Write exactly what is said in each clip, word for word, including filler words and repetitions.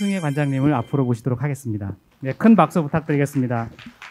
이승혜 관장님을 앞으로 모시도록 하겠습니다. 네, 큰 박수 부탁드리겠습니다.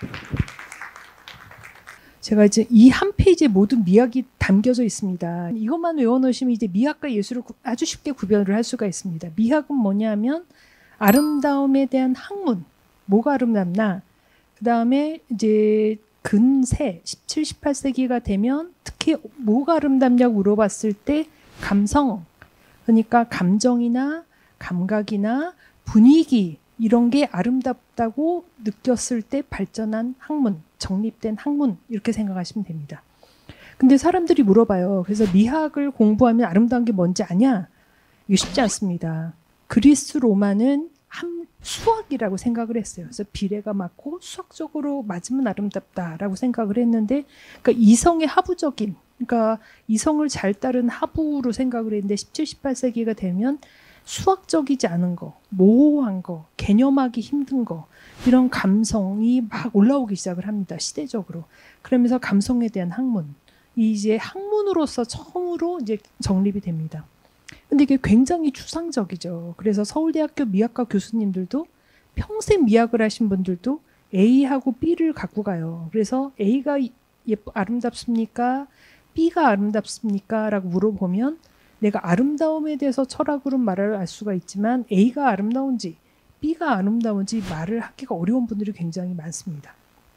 제가 이제 이 한 페이지에 모든 미학이 담겨져 있습니다. 이것만 외워놓으시면 이제 미학과 예술을 아주 쉽게 구별을 할 수가 있습니다. 미학은 뭐냐면 아름다움에 대한 학문, 뭐가 아름답나, 그 다음에 이제 근세 십칠, 십팔 세기가 되면 특히 뭐가 아름답냐고 물어봤을 때 감성, 그러니까 감정이나 감각이나 분위기 이런 게 아름답다고 느꼈을 때 발전한 학문, 정립된 학문 이렇게 생각하시면 됩니다. 근데 사람들이 물어봐요. 그래서 미학을 공부하면 아름다운 게 뭔지 아냐? 이게 쉽지 않습니다. 그리스 로마는 한 수학이라고 생각을 했어요. 그래서 비례가 맞고 수학적으로 맞으면 아름답다라고 생각을 했는데, 그러니까 이성의 하부적인, 그러니까 이성을 잘 따른 하부로 생각을 했는데 십칠, 십팔 세기가 되면 수학적이지 않은 거, 모호한 거, 개념하기 힘든 거, 이런 감성이 막 올라오기 시작을 합니다. 시대적으로. 그러면서 감성에 대한 학문, 이제 학문으로서 처음으로 이제 정립이 됩니다. 근데 이게 굉장히 추상적이죠. 그래서 서울대학교 미학과 교수님들도 평생 미학을 하신 분들도 A하고 B를 갖고 가요. 그래서 A가 예쁘, 아름답습니까? B가 아름답습니까? 라고 물어보면 내가 아름다움에 대해서 철학으로 말을 알 수가 있지만 A가 아름다운지 B가 아름다운지 말을 하기가 어려운 분들이 굉장히 많습니다.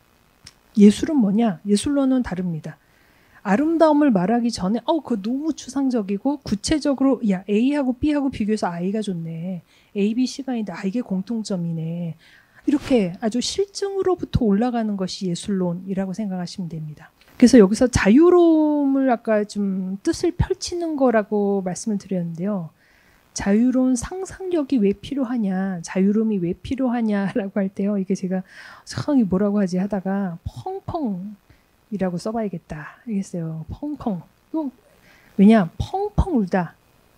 예술은 뭐냐? 예술로는 다릅니다. 아름다움을 말하기 전에 어, 그거 너무 추상적이고 구체적으로 야 A하고 B하고 비교해서 아, A가 좋네. A, B, C가 있는데 아, 이게 공통점이네. 이렇게 아주 실증으로부터 올라가는 것이 예술론이라고 생각하시면 됩니다. 그래서 여기서 자유로움을 아까 좀 뜻을 펼치는 거라고 말씀을 드렸는데요. 자유로운 상상력이 왜 필요하냐, 자유로움이 왜 필요하냐라고 할 때요. 이게 제가 참 뭐라고 하지 하다가 펑펑이라고 써봐야겠다 알겠어요. 펑펑. 왜냐, 펑펑 울다,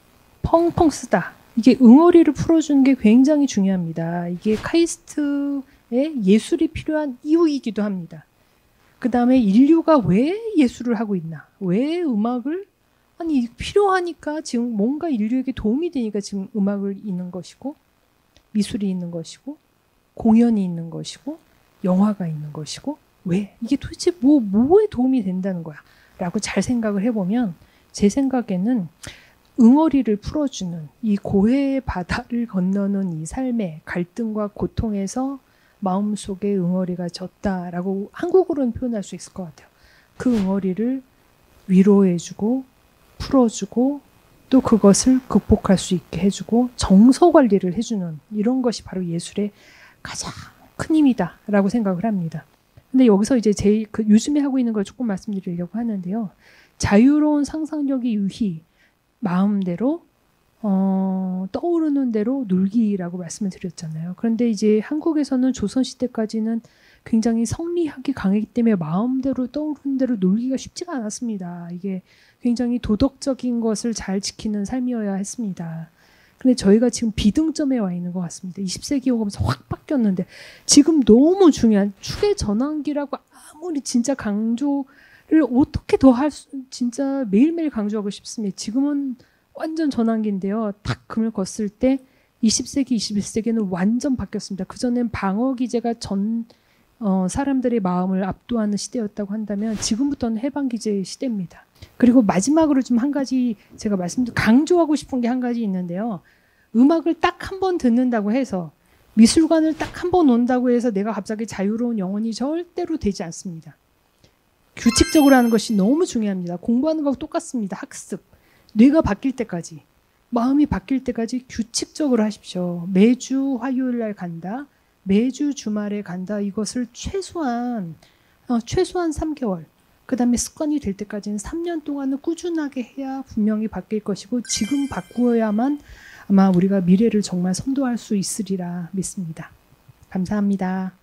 펑펑 쓰다. 이게 응어리를 풀어주는 게 굉장히 중요합니다. 이게 카이스트의 예술이 필요한 이유이기도 합니다. 그 다음에 인류가 왜 예술을 하고 있나? 왜 음악을? 아니 필요하니까 지금 뭔가 인류에게 도움이 되니까 지금 음악을 있는 것이고 미술이 있는 것이고 공연이 있는 것이고 영화가 있는 것이고 왜? 이게 도대체 뭐, 뭐에 도움이 된다는 거야? 라고 잘 생각을 해보면 제 생각에는 응어리를 풀어주는 이 고해의 바다를 건너는 이 삶의 갈등과 고통에서 마음속에 응어리가 졌다라고 한국어로는 표현할 수 있을 것 같아요. 그 응어리를 위로해주고 풀어주고 또 그것을 극복할 수 있게 해주고 정서 관리를 해주는 이런 것이 바로 예술의 가장 큰 힘이다라고 생각을 합니다. 근데 여기서 이제 제 그 요즘에 하고 있는 걸 조금 말씀드리려고 하는데요. 자유로운 상상력이 유희, 마음대로 어, 떠오르는 대로 놀기라고 말씀을 드렸잖아요. 그런데 이제 한국에서는 조선시대까지는 굉장히 성리학이 강했기 때문에 마음대로 떠오르는 대로 놀기가 쉽지가 않았습니다. 이게 굉장히 도덕적인 것을 잘 지키는 삶이어야 했습니다. 근데 저희가 지금 비등점에 와 있는 것 같습니다. 이십 세기 오면서 확 바뀌었는데 지금 너무 중요한 축의 전환기라고 아무리 진짜 강조를 어떻게 더 할 수, 진짜 매일매일 강조하고 싶습니다. 지금은 완전 전환기인데요. 탁 금을 걷을 때 이십 세기, 이십일 세기는 완전 바뀌었습니다. 그전엔 방어 기제가 전 어, 사람들의 마음을 압도하는 시대였다고 한다면 지금부터는 해방 기제의 시대입니다. 그리고 마지막으로 좀 한 가지 제가 말씀드려 강조하고 싶은 게 한 가지 있는데요. 음악을 딱 한 번 듣는다고 해서 미술관을 딱 한 번 온다고 해서 내가 갑자기 자유로운 영혼이 절대로 되지 않습니다. 규칙적으로 하는 것이 너무 중요합니다. 공부하는 거하고 똑같습니다. 학습. 뇌가 바뀔 때까지, 마음이 바뀔 때까지 규칙적으로 하십시오. 매주 화요일 날 간다. 매주 주말에 간다. 이것을 최소한 어, 최소한 삼 개월. 그 다음에 습관이 될 때까지는 삼 년 동안은 꾸준하게 해야 분명히 바뀔 것이고 지금 바꾸어야만 아마 우리가 미래를 정말 선도할 수 있으리라 믿습니다. 감사합니다.